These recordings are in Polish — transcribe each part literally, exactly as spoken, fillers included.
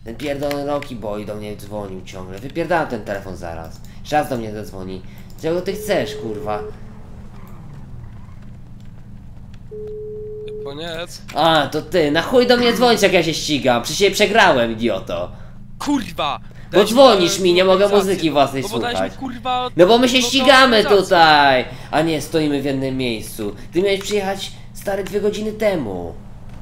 Ten pierdolony Rocky Boy do mnie dzwonił ciągle. Wypierdałem ten telefon zaraz. Jeszcze raz do mnie zadzwoni. Czego ty chcesz, kurwa? Koniec. A, to ty. Na chuj do mnie dzwonisz, jak ja się ścigam. Przecież się przegrałem, idioto. Kurwa! Bo dzwonisz mi, nie mogę muzyki własnej no bo dałeś mi, słuchać. kurwa, No bo my się no to ścigamy organizację. tutaj, a nie stoimy w jednym miejscu. Ty miałeś przyjechać, stary, dwie godziny temu.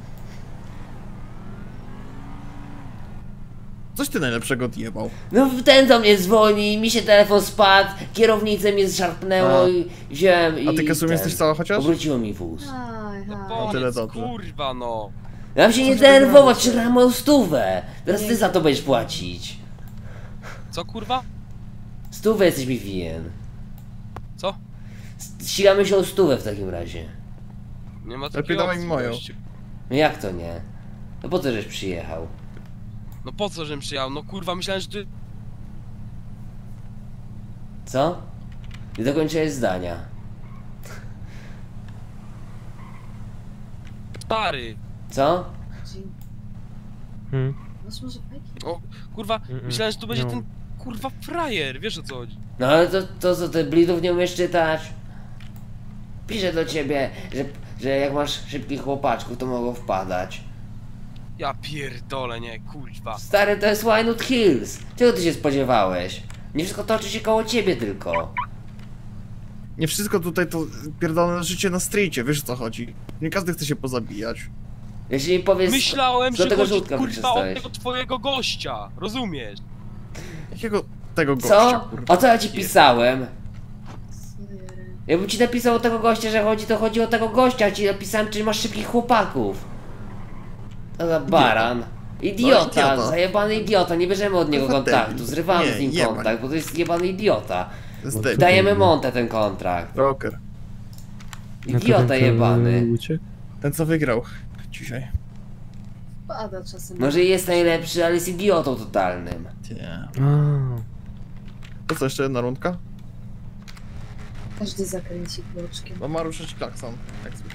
Coś ty najlepszego odjebał. No ten do mnie dzwoni, mi się telefon spadł, kierownicę mnie zszarpnęło A. i wziąłem i... A ty Kasum ten, jesteś cała chociaż? Obróciło mi wóz. Aj, No aj. powiedz, tyle dobrze. kurwa no. Ja mam się nie ty denerwować, robisz? przegrałem moją stówę. Teraz ty Nie. za to będziesz płacić. Co kurwa? Stówę jesteś mi winien. Co? Ścigamy się o stówę w takim razie. Nie ma Lepiej takiego dawaj opcji, moją. gościu. No jak to nie? No po co żeś przyjechał? No po co, żebym przyjechał? No kurwa, myślałem, że ty... Co? Nie dokończyłeś zdania. Stary. Co? Dzień. Hmm. Masz może fajki? O, kurwa, Mm-mm. myślałem, że to będzie No. ten kurwa frajer, wiesz o co chodzi? No ale to, to co, ty blidów nie umiesz czytać? Piszę do ciebie, że, że jak masz szybkich chłopaczków, to mogą wpadać. Ja pierdolę, nie, kurwa. Stary, to jest Winewood Hills. Czego ty się spodziewałeś? Nie wszystko toczy się koło ciebie tylko. Nie wszystko tutaj to pierdolone życie na streetie, wiesz o co chodzi. Nie każdy chce się pozabijać. Jeśli mi powiesz... Myślałem, do że tego chodzi żółtka kurwa o wykorzystałeś. tego twojego gościa, rozumiesz? Jakiego tego gościa, Co? kurwa? O co ja ci pisałem? Sorry. Jakbym ci napisał o tego gościa, że chodzi, to chodzi o tego gościa, a ci napisałem, czy masz szybkich chłopaków. To za baran. Idiota, idiota. zajebany idiota, nie bierzemy od niego Kurwa kontaktu, debil. zrywamy Nie, z nim jebać. kontakt, bo to jest jebany idiota. To jest debil. Dajemy Montę ten kontrakt. Rocker. Idiota jebany. Uciekł? Ten co wygrał dzisiaj. Pada czasem. Może jest najlepszy, ale jest idiotą totalnym. Nie. A. To co, jeszcze jedna rundka? Każdy zakręci bloczkiem. No ma ruszyć klakson, jak zwykle.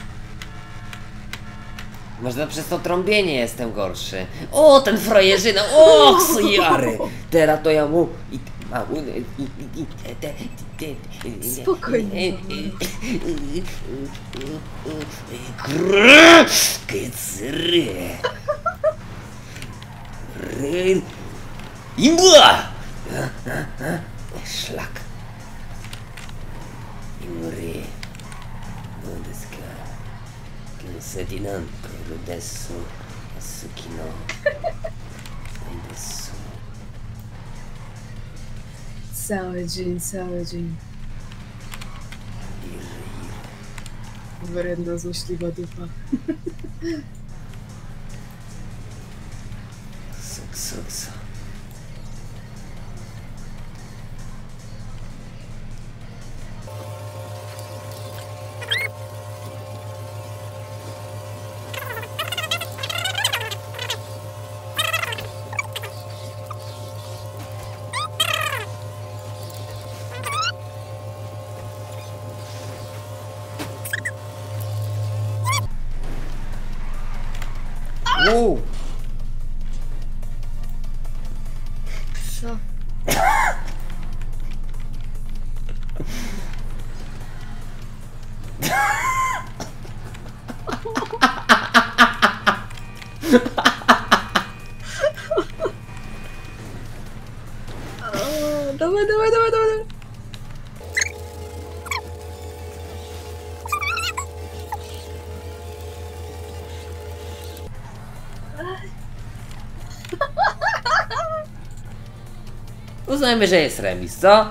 Może to przez to trąbienie jestem gorszy. O, ten frajerzyna, o, sujary! Teraz to ja mu... i- a, u- i- i- i- te- te- te- te- Spokojnie. Krrrr, kycyry. Ryl. Imba! Szlak. Imry. Nodeska. Sedinan, Rudesu, Sukino, Saidesu. Cały dzień, cały dzień. Wredna, złośliwa dupa. Suk, suk, suk. Wow. Co? O, dawaj, dawaj, dawaj, dawaj. Uznajmy, że jest remis, co?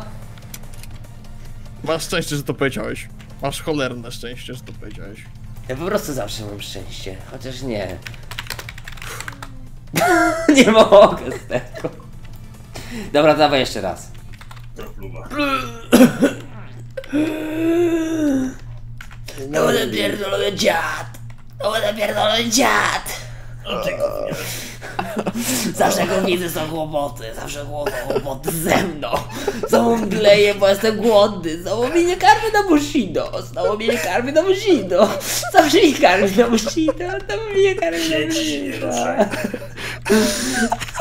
Masz szczęście, że to powiedziałeś. Masz cholerne szczęście, że to powiedziałeś. Ja po prostu zawsze mam szczęście, chociaż nie. Nie mogę z tego. Dobra, dawaj jeszcze raz. To będę pierdolony dziad! To będę pierdolony dziad! Zawsze go widzę, są kłopoty, zawsze kłopoty ze mną. Znowu mdleję, bo jestem głodny, znowu mnie nie karmi na bushido, znowu mnie nie karmi na bushido. Zawsze mnie karmi na bushido, znowu mnie nie karmi na bushido.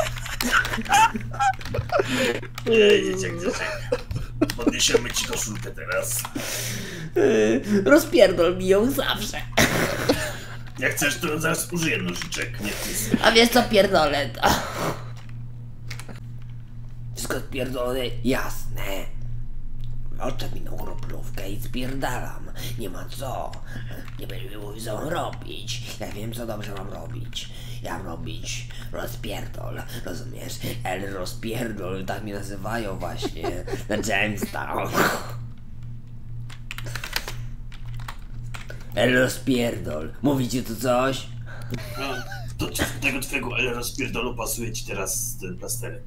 Nie, dzieciak, dzieciak. Podniesiemy ci koszulkę teraz. Yy, rozpierdol mi ją zawsze. Jak chcesz, to zaraz użyję nożyczek, nie ty. A wiesz co, pierdolę to. Wszystko jest pierdolone, jasne. Odczep mi tą kroplówkę i spierdalam. Nie ma co. Nie będę mi mówił, co mam robić. Ja wiem, co dobrze mam robić. Ja mam robić rozpierdol, rozumiesz? El rozpierdol, tak mnie nazywają właśnie na Jamestown. El rozpierdol. Mówicie tu coś? No, do tego twojego L rozpierdolu pasuje ci teraz ten plasterek.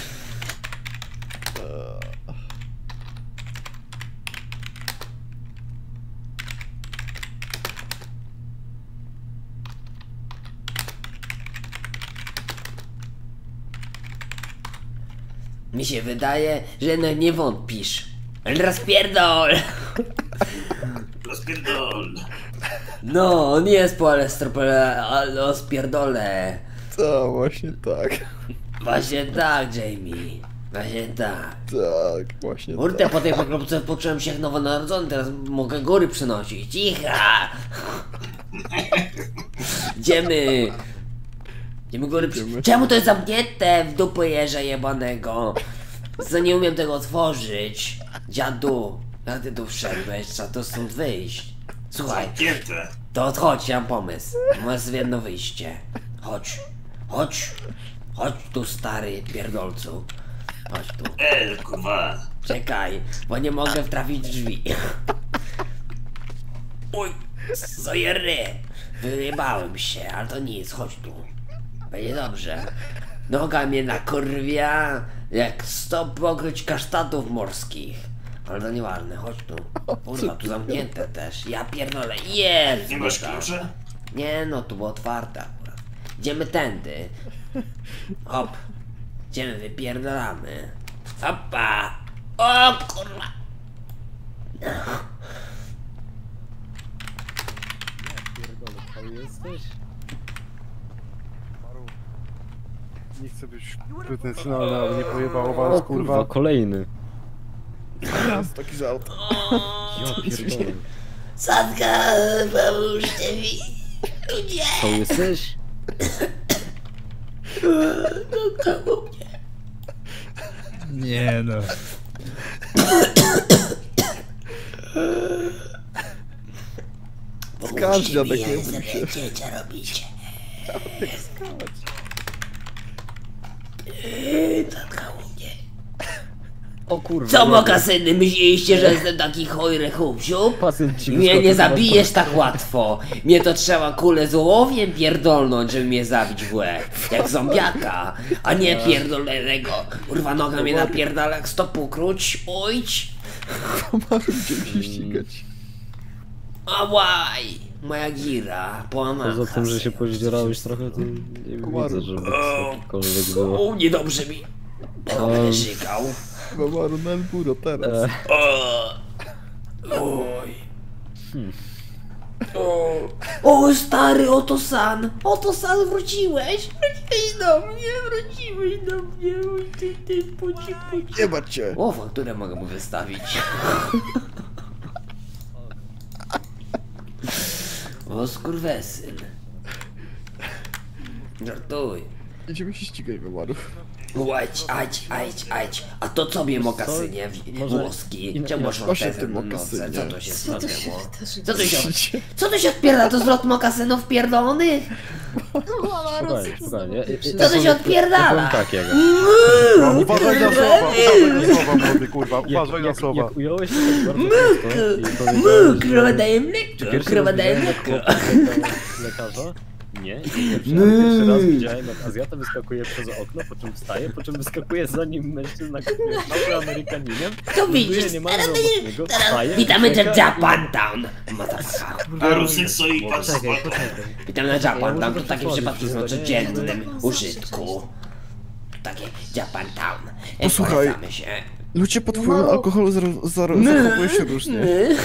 Mi się wydaje, że jednak nie wątpisz. El rozpierdol! Rozpierdol. No, on jest po elestropole, ale rozpierdolę. To właśnie tak. Właśnie tak, Jamie. Właśnie tak. Tak, właśnie Kurde, po tej pokropce poczułem się jak nowonarodzony, teraz mogę góry przynosić. Cicha! Idziemy! Idziemy góry przy... Czemu to jest zamknięte w dupę jeża jebanego? Co nie umiem tego otworzyć. Dziadu, jak ty tu wszedłeś? Trzeba to stąd wyjść. Słuchaj, Zamknięte. to odchodź, ja mam pomysł. Masz jedno wyjście. Chodź, chodź, chodź tu stary pierdolcu. Chodź tu. L, kurwa. Czekaj, bo nie mogę wtrafić w drzwi. Uj, zojery. Wyjebałem się, ale to nic, chodź tu. Będzie dobrze. Noga mnie nakurwia jak sto pokryć kasztatów morskich. Ale to nieważne, chodź tu. Kurwa, tu zamknięte też. Ja pierdolę, jest! Nie masz tam. klucza? Nie no, tu było otwarte akurat. Idziemy tędy. Hop. Idziemy, wypierdalamy. Hopa! O kurwa! Jesteś? Nie chcę być pretensjonalny, ale nie pojebało O was, kurwa, kurwa. kolejny. Jest taki żart. Ja pierdolę. Sadka, pomóżcie mi! Ludzie! Co jesteś? Kochało mnie! Nie no. Skacz, dziadek, nie bój się. Wiecie, co robicie. Zatkało mnie. O kurwa. Co nie mokasyny, myśleliście, że jestem taki chojry chłopsiu? Pacjent ci Mnie wyskoczył nie na zabijesz twarz. tak łatwo. Mnie to trzeba kulę z ołowiem pierdolnąć, żeby mnie zabić w łeb. Jak zombiaka, a nie pierdolonego. Kurwa, noga mnie napierdala jak stopu kruć. Ojć. Maru, będziemy się ścigać. Ałaj. Moja gira, połamana. Poza tym, że się poździerałeś trochę, to nie widzę, żeby cokolwiek było. O, niedobrze mi. O, Um. będę żygał. Maru, na Elburo teraz. E, O, oj. O, o stary, oto San. Oto San, wróciłeś. Wróciłeś do mnie, wróciłeś do mnie. Oj, ty, ty, puci, puci. Nie bać się. O, fakturę mogę mu wystawić. O, skurwesyn. Żartuj. Będziemy się ścigać, Maru. Łać, ać, ać, ać. A to co mnie mokasynie w- Może włoski? in- Czemu masz Proszę, ortezę ty na mokasynie. nodze? Co to się Co to się stanęło? wydarzy? Co tu się... Co tu się odpierdala? To zlot mokasynów pierdolonych? Spokojnie, spokojnie. Ja- ja- Co tu się ja odpierdala? powiem tak, Jaga. No, uważaj na słowa, uważaj na słowa, młody, kurwa, Jak, uważaj na jak, słowa. jak ująłeś się tak bardzo prosto i powiedziałeś, Mu, krowa daje mleko, Pierwszy krowa raz daje widziałem, jak mleko. chłop uciekał lekarza. Nie, nie pierwszy raz, pierwszy raz widziałem, jak Azjata wyskakuje przez okno, po czym wstaje, po czym wyskakuje za nim mężczyzna, który jest Afroamerykaninem. To buduje widzisz, niemalże teraz, obok niego, teraz wstaje, witamy na ucieka i- Japantown. Motherfucker. A Rusykso i pan Poczekaj, spoko. poczekaj. Witamy na Japantown, to takie przypadki są przysłonić, codziennym nie? użytku. Takie Japantown. Posłuchaj. Polecamy się. Ludzie pod wpływem alkoholu zaro- zaro- zachowują się różnie.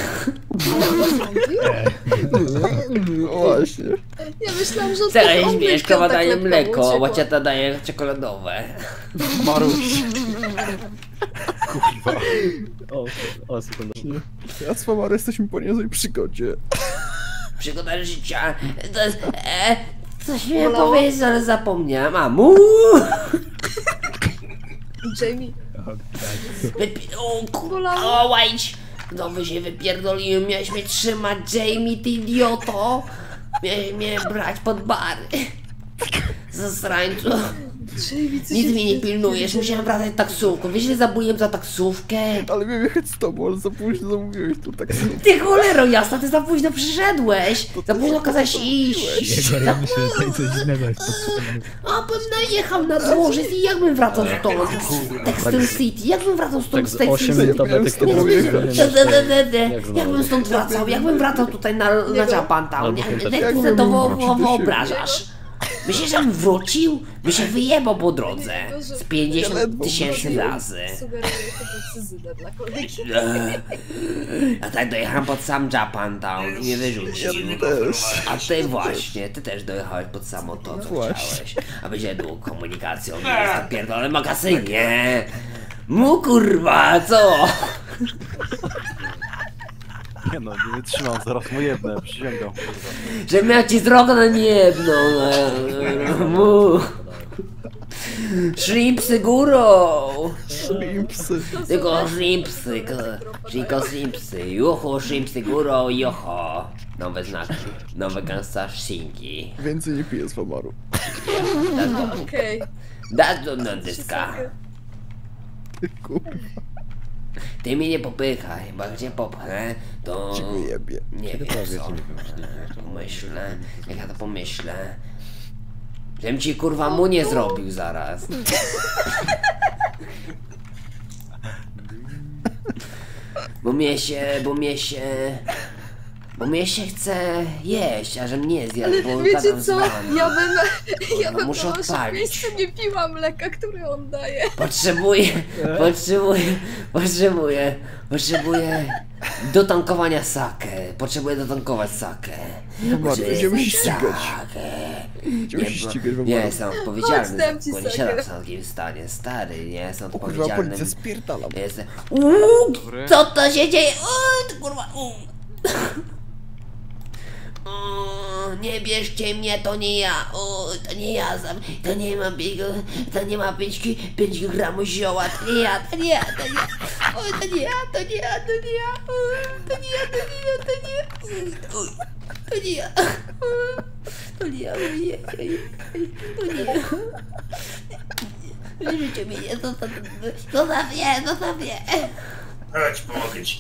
No właśnie. Ja myślałam, że Teraz on Mieszkowa tak daje lekko mleko, uciekła. łaciata daje czekoladowe. Maruś. Kurwa. O, o, sekundę. Ja z Famaru jesteśmy po niezłej przygodzie. Przygoda życia. To jest... E, coś miałem Bolało? powiedzieć, ale zapomniałem. A, mu! Jamie, Wypi- o, ku... Bolało? o, łajć! Znowu się wypierdoliłem, miałeś mnie trzymać, Jamie, ty idioto! Miałeś mnie brać pod bary. Zasrańcu. Jamie, co Nic się mnie nie dzieje? pilnujesz, musiałem wracać taksówką. Wiesz, ile zabuliłem za taksówkę? Ale miałem jechać z tobą, ale za późno zamówiłeś tu tak. Ty cholero jasna, ty za późno przyszedłeś! Za późno kazałeś iść! Ja myślę, że tutaj coś innego jest potrzebne. A bym najechał na dworzec i jakbym wracał stąd? Textil City, jakbym wracał stąd Tak z z Textil osiem City? minut tabletek Nie, typu nie, nie, wygrałem De, de, de, de, de. Jak znowu? Jakbym stąd wracał, jakbym wracał tutaj na, na Japantown, Albo jak piąteczka. jak ty Jakbym to wrócił do siebie. wyobrażasz? Myślisz, żebym wrócił? By się wyjebał po drodze z pięćdziesiąt tysięcy razy. Sugeruję chyba cyzynę dla kolegi. A tak dojechałem pod sam Japantown i mnie wyrzucił. Też. A ty właśnie, ty też dojechałeś pod samo to, co właśnie. chciałeś. A będzie dług komunikacją, nie jest to pierdolę magazynie. Mu kurwa, co? Nie no, nie wytrzymam, zaraz mu jebnę, przysięgam. Kurwa. Że miał ci drogę na niebno. Mu. Shrimpsy górą. Impsy. Tylko shrimpsy, ko- tylko shrimpsy. Juhu, shrimpsy górą, joho. Nowe znaki, nowe gangsta shinki. Więcej nie piję z Famaru. Okej. That's not dyska. Kurwa, Ty mnie nie popychaj, bo jak cię popchnę, to... cię go jebie. Nie wiem co. Pomyślę, jak ja to pomyślę. Żebym ci kurwa mu nie zrobił zaraz. Bo mnie się, bo mnie się... Bo mnie się chce jeść, a że mnie zjadł, bo Wiecie gadam z co? wami. Ja bym, ja bym Muszę na waszym odpalić. miejscu nie piła mleka, które on daje. Potrzebuję, potrzebuję, potrzebuję, potrzebuję dotankowania sakę. Potrzebuję dotankować sakę. Famaru, będziemy się ścigać. Sakę. Będziemy się bo- ścigać, nie Famaru. jestem odpowiedzialny, Chodź, dam ci bo nie sakę. siadam w takim stanie, stary, nie jestem O kurwa, odpowiedzialnym. policja spierdalam. Jestem... Uuu, co to się dzieje? Uuu, ty kurwa, uuu. O, nie bierzcie mnie, to nie ja, o, to nie ja, sam, to nie ma biegu, to nie ma pięć gramów zioła, to nie ja, to nie ja, to nie ja, o, to nie ja, to nie ja, to nie ja, o, to nie ja, to nie ja, to nie ja, o, to nie ja, o, to nie ja, o, nie, to nie ja. Życie mi nie, zostaw, zostaw mnie, zostaw mnie. Chodź, pomogę ci.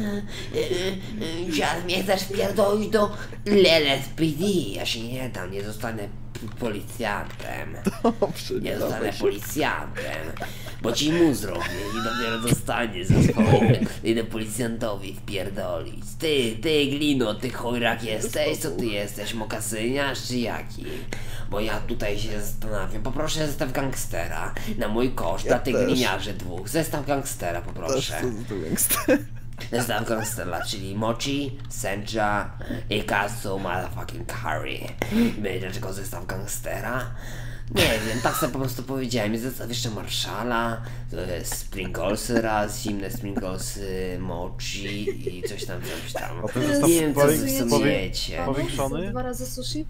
Dziad mnie chcesz wpierdolić do L S P D. Ja się nie dam, nie zostanę p- policjantem. Dobrze, Nie nie zostanę dawaj się. policjantem. Bo ci mu zrobię i dopiero dostanie za swoje. Idę policjantowi wpierdolić. Ty, ty glino, ty chojrak jesteś? Co ty jesteś? Mokasyniarz czy jaki? Bo ja tutaj się zastanawiam. Poproszę zestaw gangstera. Na mój koszt, Ja dla tych też. gliniarzy dwóch. Zestaw gangstera Też poproszę. co za to gangster. Zestaw gangstera, czyli mochi, sencha i katsu motherfucking curry. Będzie dlaczego zestaw gangstera? Nie wiem, tak sobie po prostu powiedziałem. Jest zestaw jeszcze marszala, springlesy raz, zimne springlesy, mochi i coś tam, coś tam. A ten zestaw Nie wiem, co wy powi- w sobie powi- wiecie. Powiększony? Dwa razy sushi?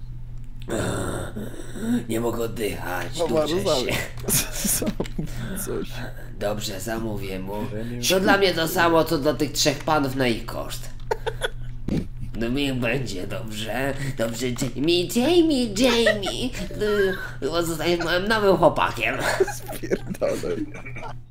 Nie mogę oddychać, Famaru, duszę się. zamów coś. Dobrze, zamówię mu. To dla mnie to samo, co dla tych trzech panów na ich koszt. No niech będzie, dobrze? Dobrze, Jamie, Jamie, Jamie! Ty chyba zostaniesz moim nowym chłopakiem. Spierdalaj.